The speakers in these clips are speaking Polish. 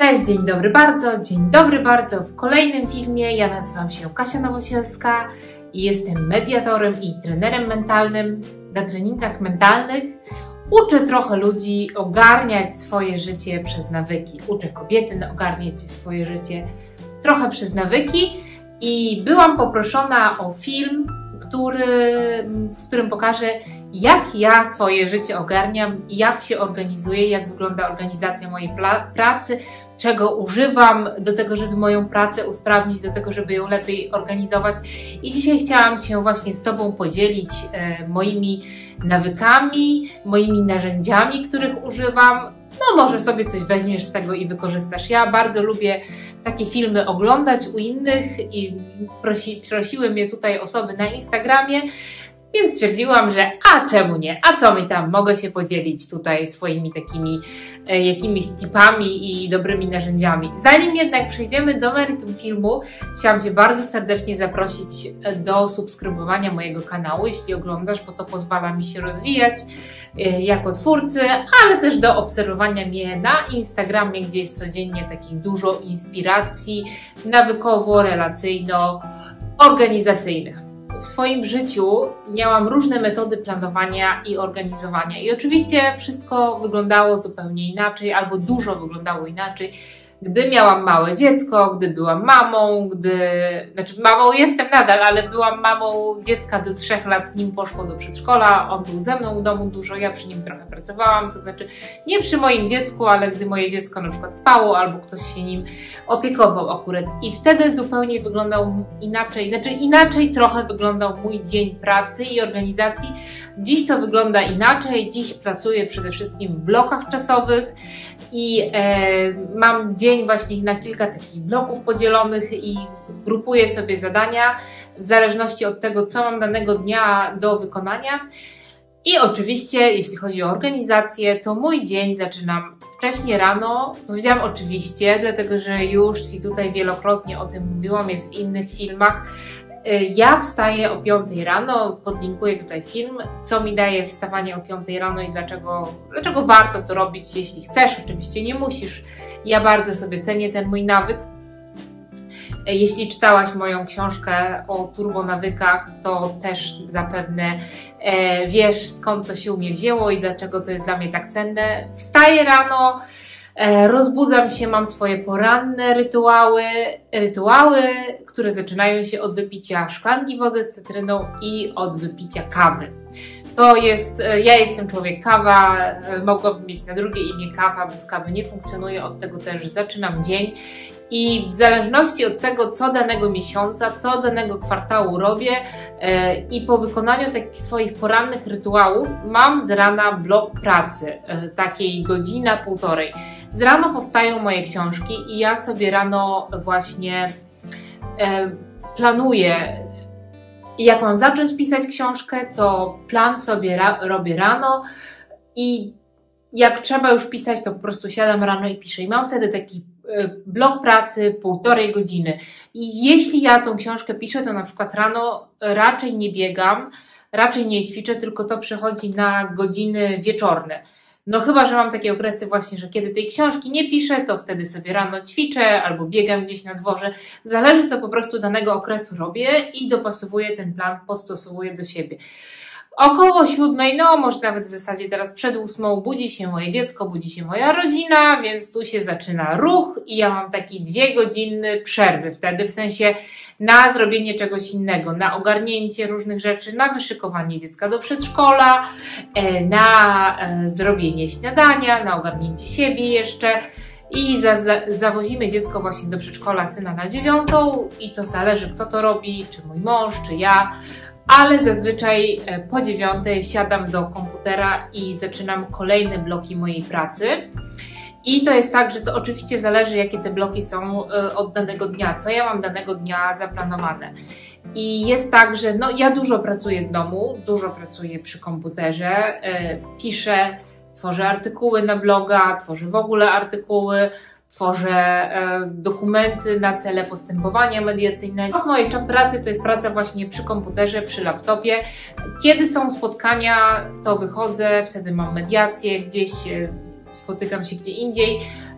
Cześć, dzień dobry bardzo. W kolejnym filmie ja nazywam się Kasia Nowosielska i jestem mediatorem i trenerem mentalnym. Na treningach mentalnych uczę trochę ludzi ogarniać swoje życie przez nawyki. Uczę kobiety ogarniać swoje życie trochę przez nawyki i byłam poproszona o film, w którym pokażę, jak ja swoje życie ogarniam, jak się organizuję, jak wygląda organizacja mojej pracy, czego używam do tego, żeby moją pracę usprawnić, do tego, żeby ją lepiej organizować. I dzisiaj chciałam się właśnie z Tobą podzielić moimi nawykami, moimi narzędziami, których używam. No może sobie coś weźmiesz z tego i wykorzystasz. Ja bardzo lubię takie filmy oglądać u innych i prosiły mnie tutaj osoby na Instagramie, więc stwierdziłam, że a czemu nie, a co mi tam, mogę się podzielić tutaj swoimi takimi jakimiś tipami i dobrymi narzędziami. Zanim jednak przejdziemy do meritum filmu, chciałam Cię bardzo serdecznie zaprosić do subskrybowania mojego kanału, jeśli oglądasz, bo to pozwala mi się rozwijać jako twórcy, ale też do obserwowania mnie na Instagramie, gdzie jest codziennie takich dużo inspiracji nawykowo-relacyjno-organizacyjnych. W swoim życiu miałam różne metody planowania i organizowania i oczywiście wszystko wyglądało zupełnie inaczej albo dużo wyglądało inaczej, gdy miałam małe dziecko, gdy byłam mamą, mamą jestem nadal, ale byłam mamą dziecka do 3 lat, nim poszło do przedszkola, on był ze mną w domu dużo, ja przy nim trochę pracowałam, to znaczy nie przy moim dziecku, ale gdy moje dziecko na przykład spało albo ktoś się nim opiekował akurat i wtedy zupełnie wyglądał inaczej, inaczej trochę wyglądał mój dzień pracy i organizacji. Dziś to wygląda inaczej, dziś pracuję przede wszystkim w blokach czasowych i mam dzień właśnie na kilka takich bloków podzielonych i grupuję sobie zadania w zależności od tego, co mam danego dnia do wykonania. I oczywiście, jeśli chodzi o organizację, to mój dzień zaczynam wcześnie rano. Powiedziałam oczywiście, dlatego że już Ci tutaj wielokrotnie o tym mówiłam, jest w innych filmach. Ja wstaję o 5 rano, podlinkuję tutaj film, co mi daje wstawanie o 5 rano i dlaczego warto to robić, jeśli chcesz, oczywiście nie musisz. Ja bardzo sobie cenię ten mój nawyk. Jeśli czytałaś moją książkę o turbonawykach, to też zapewne wiesz, skąd to się u mnie wzięło i dlaczego to jest dla mnie tak cenne. Wstaję rano, rozbudzam się, mam swoje poranne rytuały, które zaczynają się od wypicia szklanki wody z cytryną i od wypicia kawy. To jest, ja jestem człowiek kawa, mogłabym mieć na drugie imię kawa, bez kawy nie funkcjonuje, od tego też zaczynam dzień. I w zależności od tego, co danego miesiąca, co danego kwartału robię i po wykonaniu takich swoich porannych rytuałów mam z rana blok pracy, takiej godzina, półtorej. Z rano powstają moje książki i ja sobie rano właśnie planuję, jak mam zacząć pisać książkę, to plan sobie robię rano i jak trzeba już pisać, to po prostu siadam rano i piszę. I mam wtedy taki blok pracy półtorej godziny. I jeśli ja tą książkę piszę, to na przykład rano raczej nie biegam, raczej nie ćwiczę, tylko to przechodzi na godziny wieczorne. No chyba, że mam takie okresy właśnie, że kiedy tej książki nie piszę, to wtedy sobie rano ćwiczę albo biegam gdzieś na dworze. Zależy, co po prostu danego okresu robię i dopasowuję ten plan, dostosowuję do siebie. Około 7, no może nawet w zasadzie teraz przed 8 budzi się moje dziecko, budzi się moja rodzina, więc tu się zaczyna ruch i ja mam taki 2 godziny przerwy wtedy, w sensie na zrobienie czegoś innego, na ogarnięcie różnych rzeczy, na wyszykowanie dziecka do przedszkola, na zrobienie śniadania, na ogarnięcie siebie jeszcze. I zawozimy dziecko właśnie do przedszkola, syna na 9 i to zależy, kto to robi, czy mój mąż, czy ja. Ale zazwyczaj po 9 siadam do komputera i zaczynam kolejne bloki mojej pracy. I to jest tak, że to oczywiście zależy, jakie te bloki są od danego dnia, co ja mam danego dnia zaplanowane. I jest tak, że no, ja dużo pracuję z domu, dużo pracuję przy komputerze, piszę, tworzę artykuły na bloga, tworzę w ogóle artykuły, tworzę dokumenty na cele postępowania mediacyjnego. Z mojej pracy to jest praca właśnie przy komputerze, przy laptopie. Kiedy są spotkania, to wychodzę, wtedy mam mediację, gdzieś spotykam się gdzie indziej.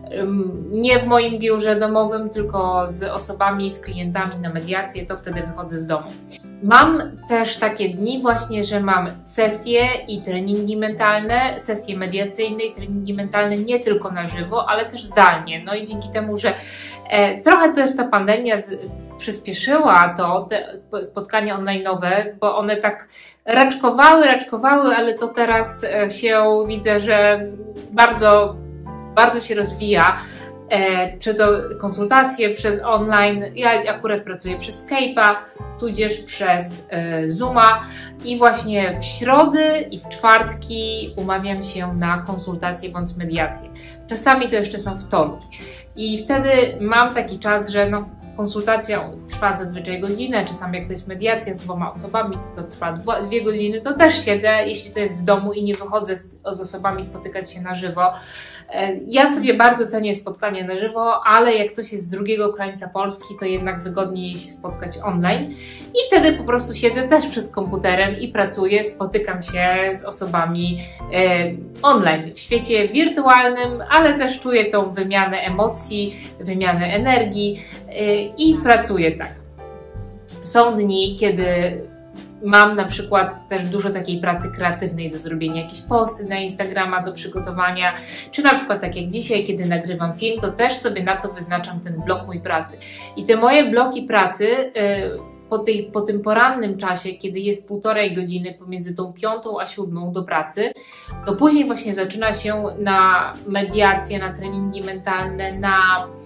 nie w moim biurze domowym, tylko z osobami, z klientami na mediację, to wtedy wychodzę z domu. Mam też takie dni właśnie, że mam sesje i treningi mentalne, sesje mediacyjne i treningi mentalne nie tylko na żywo, ale też zdalnie. No i dzięki temu, że trochę też ta pandemia przyspieszyła te spotkania online'owe, bo one tak raczkowały, ale to teraz się widzę, że bardzo się rozwija. Czy to konsultacje przez online, ja akurat pracuję przez Skype'a, tudzież przez Zooma i właśnie w środy i w czwartki umawiam się na konsultacje bądź mediacje. Czasami to jeszcze są wtorki i wtedy mam taki czas, że konsultacja trwa zazwyczaj godzinę, czasami jak to jest mediacja z 2 osobami, to trwa 2 godziny, to też siedzę, jeśli to jest w domu i nie wychodzę z osobami spotykać się na żywo. Ja sobie bardzo cenię spotkanie na żywo, ale jak ktoś jest z drugiego krańca Polski, to jednak wygodniej się spotkać online i wtedy po prostu siedzę też przed komputerem i pracuję, spotykam się z osobami online, w świecie wirtualnym, ale też czuję tą wymianę emocji, wymianę energii i pracuję tak. Są dni, kiedy mam na przykład też dużo takiej pracy kreatywnej do zrobienia, jakieś posty na Instagrama do przygotowania, czy na przykład tak jak dzisiaj, kiedy nagrywam film, to też sobie na to wyznaczam ten blok mój pracy. I te moje bloki pracy po tym porannym czasie, kiedy jest 1,5 godziny pomiędzy tą 5 a 7 do pracy, to później właśnie zaczyna się na mediacje, na treningi mentalne, na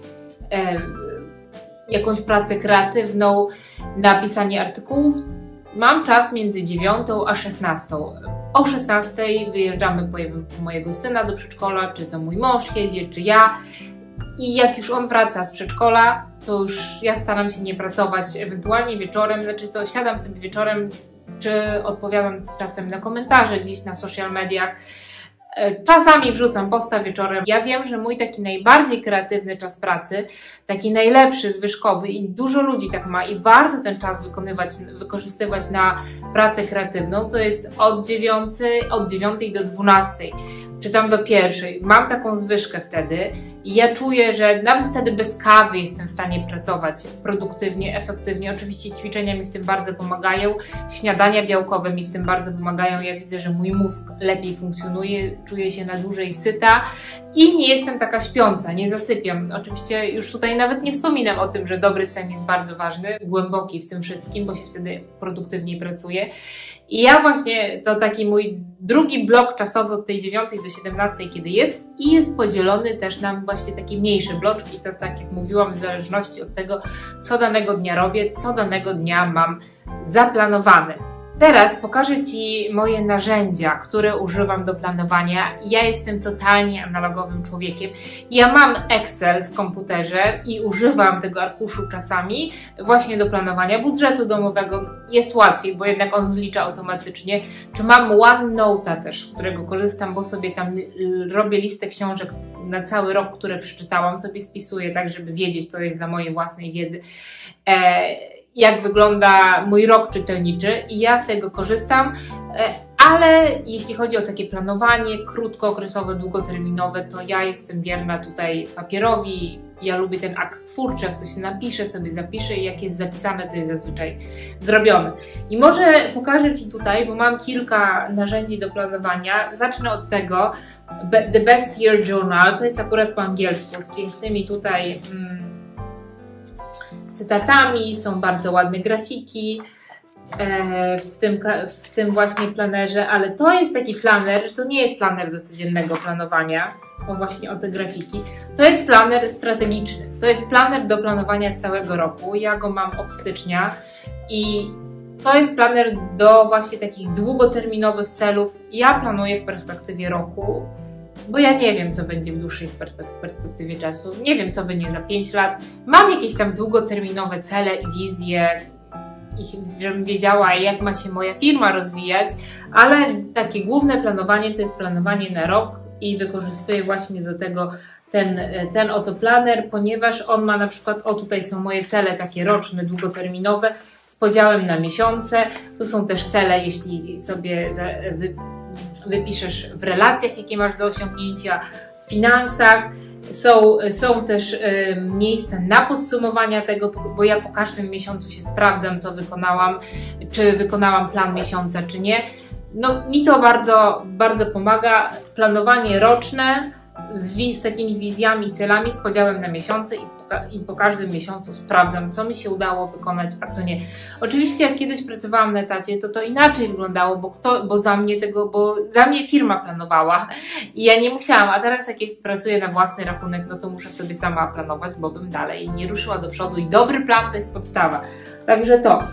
jakąś pracę kreatywną, na pisanie artykułów. Mam czas między 9 a 16. O 16 wyjeżdżamy po mojego syna do przedszkola, czy to mój mąż jedzie, czy ja. I jak już on wraca z przedszkola, to już ja staram się nie pracować, ewentualnie wieczorem, znaczy to siadam sobie wieczorem, czy odpowiadam czasem na komentarze gdzieś na social mediach. Czasami wrzucam posta wieczorem. Ja wiem, że mój taki najbardziej kreatywny czas pracy, taki najlepszy, zwyżkowy i dużo ludzi tak ma i warto ten czas wykorzystywać na pracę kreatywną, to jest od 9 do 12, czy tam do 1. Mam taką zwyżkę wtedy i ja czuję, że nawet wtedy bez kawy jestem w stanie pracować produktywnie, efektywnie. Oczywiście ćwiczenia mi w tym bardzo pomagają, śniadania białkowe mi w tym bardzo pomagają. Ja widzę, że mój mózg lepiej funkcjonuje, czuję się na dłużej syta i nie jestem taka śpiąca, nie zasypiam. Oczywiście już tutaj nawet nie wspominam o tym, że dobry sen jest bardzo ważny, głęboki w tym wszystkim, bo się wtedy produktywniej pracuje. I ja właśnie, to taki mój drugi blok czasowy od tej 9 do 17, kiedy jest podzielony też na właśnie takie mniejsze bloczki, to tak jak mówiłam, w zależności od tego, co danego dnia robię, co danego dnia mam zaplanowane. Teraz pokażę Ci moje narzędzia, które używam do planowania. Ja jestem totalnie analogowym człowiekiem. Ja mam Excel w komputerze i używam tego arkuszu czasami właśnie do planowania budżetu domowego. Jest łatwiej, bo jednak on zlicza automatycznie. Czy mam OneNote'a też, z którego korzystam, bo sobie tam robię listę książek na cały rok, które przeczytałam, sobie spisuję tak, żeby wiedzieć, to jest dla mojej własnej wiedzy, jak wygląda mój rok czytelniczy i ja z tego korzystam, ale jeśli chodzi o takie planowanie krótkookresowe, długoterminowe, to ja jestem wierna tutaj papierowi. Ja lubię ten akt twórczy, jak coś się napisze, sobie zapiszę i jak jest zapisane, to jest zazwyczaj zrobione. I może pokażę Ci tutaj, bo mam kilka narzędzi do planowania. Zacznę od tego, The Best Year Journal, to jest akurat po angielsku, z pięknymi tutaj cytatami, są bardzo ładne grafiki w tym właśnie planerze, ale to jest taki planer, że to nie jest planer do codziennego planowania, bo właśnie o te grafiki. To jest planer strategiczny, to jest planer do planowania całego roku. Ja go mam od stycznia i to jest planer do właśnie takich długoterminowych celów. Ja planuję w perspektywie roku, bo ja nie wiem, co będzie w dłuższej perspektywie czasu. Nie wiem, co będzie za 5 lat. Mam jakieś tam długoterminowe cele i wizje, żebym wiedziała, jak ma się moja firma rozwijać, ale takie główne planowanie to jest planowanie na rok i wykorzystuję właśnie do tego ten oto planer, ponieważ on ma na przykład, tutaj są moje cele takie roczne, długoterminowe z podziałem na miesiące. Tu są też cele, jeśli sobie wypiszesz w relacjach, jakie masz do osiągnięcia, w finansach. Są też miejsca na podsumowania tego, bo ja po każdym miesiącu się sprawdzam, co wykonałam, czy wykonałam plan miesiąca, czy nie. No, mi to bardzo, bardzo pomaga. Planowanie roczne z takimi wizjami i celami, z podziałem na miesiące i po każdym miesiącu sprawdzam, co mi się udało wykonać, a co nie. Oczywiście jak kiedyś pracowałam na etacie, to inaczej wyglądało, bo za mnie firma planowała i ja nie musiałam, a teraz jak pracuję na własny rachunek, no to muszę sobie sama planować, bo bym dalej nie ruszyła do przodu i dobry plan to jest podstawa. Także to.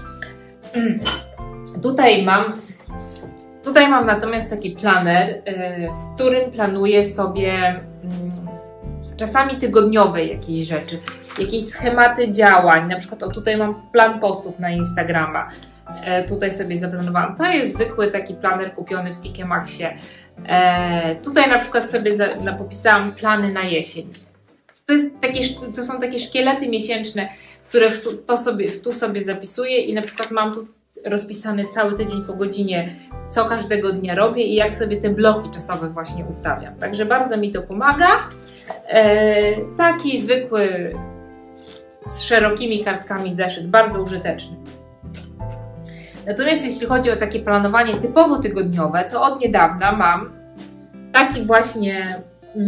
Tutaj mam natomiast taki planer, w którym planuję sobie czasami tygodniowe jakieś rzeczy, jakieś schematy działań. Na przykład tutaj mam plan postów na Instagrama. Tutaj sobie zaplanowałam. To jest zwykły taki planer kupiony w TK Maxie. Tutaj na przykład sobie popisałam plany na jesień. To są takie szkielety miesięczne, które tu sobie zapisuję i na przykład mam tu rozpisany cały tydzień po godzinie, co każdego dnia robię i jak sobie te bloki czasowe właśnie ustawiam. Także bardzo mi to pomaga. Taki zwykły, z szerokimi kartkami zeszyt, bardzo użyteczny. Natomiast jeśli chodzi o takie planowanie typowo tygodniowe, to od niedawna mam taki właśnie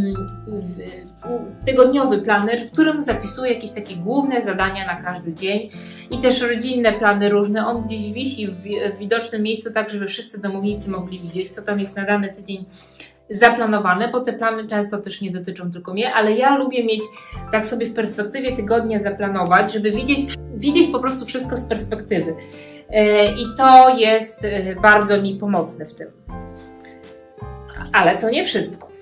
tygodniowy planer, w którym zapisuję jakieś takie główne zadania na każdy dzień i też rodzinne plany różne. On gdzieś wisi w widocznym miejscu, tak żeby wszyscy domownicy mogli widzieć, co tam jest na dany tydzień zaplanowane, bo te plany często też nie dotyczą tylko mnie, ale ja lubię mieć tak sobie w perspektywie tygodnia zaplanować, żeby widzieć po prostu wszystko z perspektywy. I to jest bardzo mi pomocne w tym. Ale to nie wszystko.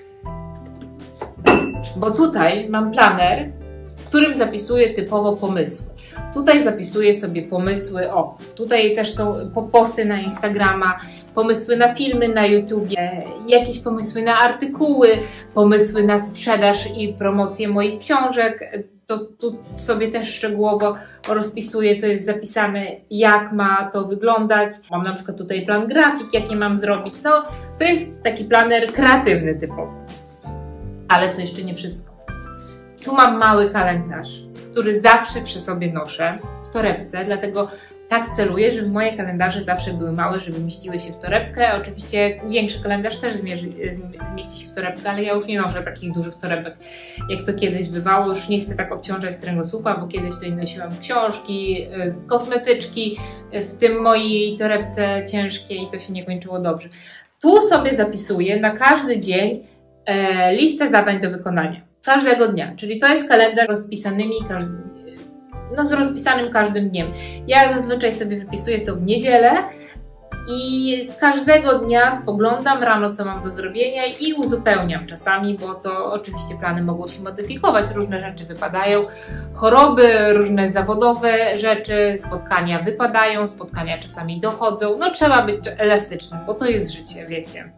Bo tutaj mam planer, w którym zapisuję typowo pomysły. Tutaj zapisuję sobie pomysły, tutaj też są posty na Instagrama, pomysły na filmy na YouTubie, jakieś pomysły na artykuły, pomysły na sprzedaż i promocję moich książek. To tu sobie też szczegółowo rozpisuję, to jest zapisane, jak ma to wyglądać. Mam na przykład tutaj plan grafik, jakie mam zrobić. No, to jest taki planer kreatywny typowo. Ale to jeszcze nie wszystko. Tu mam mały kalendarz, który zawsze przy sobie noszę w torebce, dlatego tak celuję, żeby moje kalendarze zawsze były małe, żeby mieściły się w torebkę. Oczywiście większy kalendarz też zmieści się w torebkę, ale ja już nie noszę takich dużych torebek, jak to kiedyś bywało. Już nie chcę tak obciążać kręgosłupa, bo kiedyś to nosiłam książki, kosmetyczki w tym mojej torebce ciężkiej i to się nie kończyło dobrze. Tu sobie zapisuję na każdy dzień listę zadań do wykonania. Każdego dnia. Czyli to jest kalendarz z rozpisanym każdym dniem. Ja zazwyczaj sobie wypisuję to w niedzielę i każdego dnia spoglądam rano, co mam do zrobienia i uzupełniam czasami, bo to oczywiście plany mogą się modyfikować, różne rzeczy wypadają, choroby, różne zawodowe rzeczy, spotkania wypadają, spotkania czasami dochodzą. No trzeba być elastycznym, bo to jest życie, wiecie.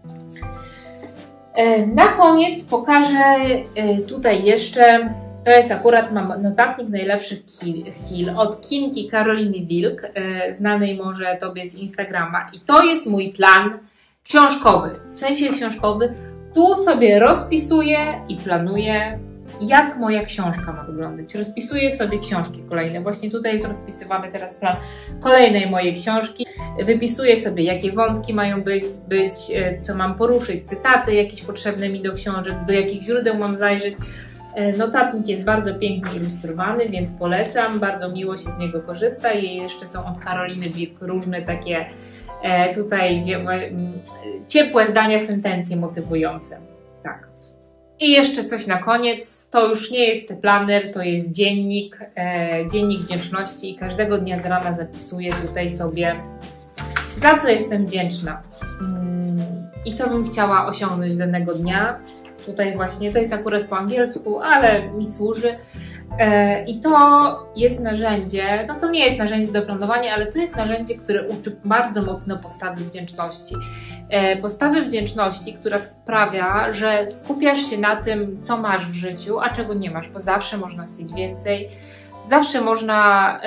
Na koniec pokażę tutaj jeszcze, to jest akurat, mam notatnik najlepszy Hill od Kinki Karoliny Wilk, znanej może Tobie z Instagrama. I to jest mój plan książkowy, w sensie książkowy. Tu sobie rozpisuję i planuję, jak moja książka ma wyglądać. Rozpisuję sobie książki kolejne. Właśnie tutaj jest rozpisywany teraz plan kolejnej mojej książki. Wypisuję sobie, jakie wątki mają być, co mam poruszyć, cytaty jakieś potrzebne mi do książek, do jakich źródeł mam zajrzeć. Notatnik jest bardzo pięknie ilustrowany, więc polecam. Bardzo miło się z niego korzysta i jeszcze są od Karoliny Wilk różne takie tutaj ciepłe zdania, sentencje motywujące. Tak. I jeszcze coś na koniec, to już nie jest planer, to jest dziennik wdzięczności i każdego dnia z rana zapisuję tutaj sobie, za co jestem wdzięczna i co bym chciała osiągnąć danego dnia. Tutaj właśnie, to jest akurat po angielsku, ale mi służy. I to jest narzędzie, no to nie jest narzędzie do planowania, ale to jest narzędzie, które uczy bardzo mocno postawy wdzięczności. Postawy wdzięczności, która sprawia, że skupiasz się na tym, co masz w życiu, a czego nie masz, bo zawsze można chcieć więcej. Zawsze można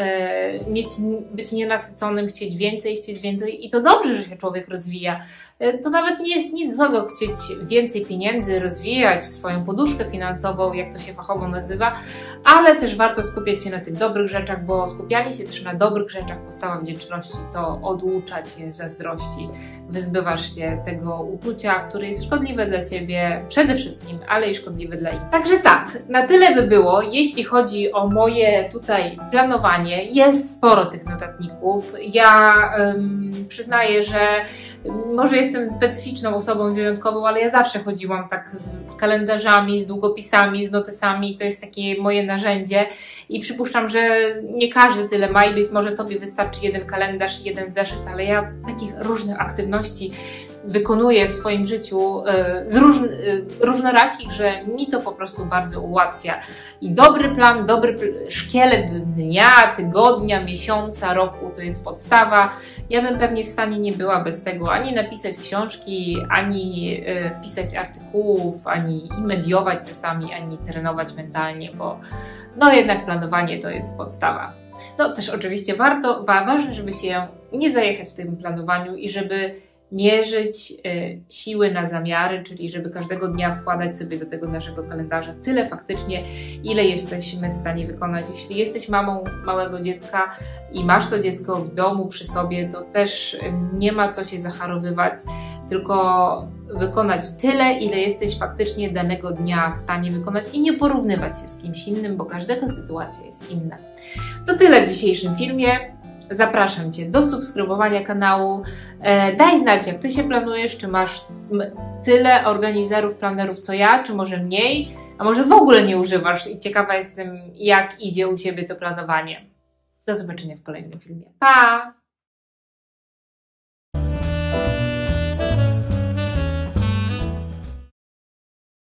być nienasyconym, chcieć więcej i to dobrze, że się człowiek rozwija. To nawet nie jest nic złego chcieć więcej pieniędzy, rozwijać swoją poduszkę finansową, jak to się fachowo nazywa, ale też warto skupiać się na tych dobrych rzeczach, bo skupianie się też na dobrych rzeczach, postawa wdzięczności, to oducza Cię zazdrości, wyzbywasz się tego uczucia, które jest szkodliwe dla Ciebie przede wszystkim, ale i szkodliwe dla innych. Także tak, na tyle by było, jeśli chodzi o moje tutaj planowanie. Jest sporo tych notatników. Ja przyznaję, że może jestem specyficzną osobą wyjątkową, ale ja zawsze chodziłam tak z kalendarzami, z długopisami, z notesami. To jest takie moje narzędzie i przypuszczam, że nie każdy tyle ma i być może Tobie wystarczy jeden kalendarz i jeden zeszyt, ale ja takich różnych aktywności wykonuję w swoim życiu różnorakich, że mi to po prostu bardzo ułatwia. I dobry plan, szkielet dnia, tygodnia, miesiąca, roku to jest podstawa. Ja bym pewnie w stanie nie była bez tego ani napisać książki, ani pisać artykułów, ani mediować czasami, ani trenować mentalnie, bo no jednak planowanie to jest podstawa. No też oczywiście ważne, żeby się nie zajechać w tym planowaniu i żeby mierzyć siły na zamiary, czyli żeby każdego dnia wkładać sobie do tego naszego kalendarza tyle faktycznie, ile jesteśmy w stanie wykonać. Jeśli jesteś mamą małego dziecka i masz to dziecko w domu przy sobie, to też nie ma co się zacharowywać, tylko wykonać tyle, ile jesteś faktycznie danego dnia w stanie wykonać i nie porównywać się z kimś innym, bo każdego sytuacja jest inna. To tyle w dzisiejszym filmie. Zapraszam Cię do subskrybowania kanału. Daj znać, jak Ty się planujesz, czy masz tyle organizerów, planerów co ja, czy może mniej, a może w ogóle nie używasz i ciekawa jestem, jak idzie u Ciebie to planowanie. Do zobaczenia w kolejnym filmie. Pa!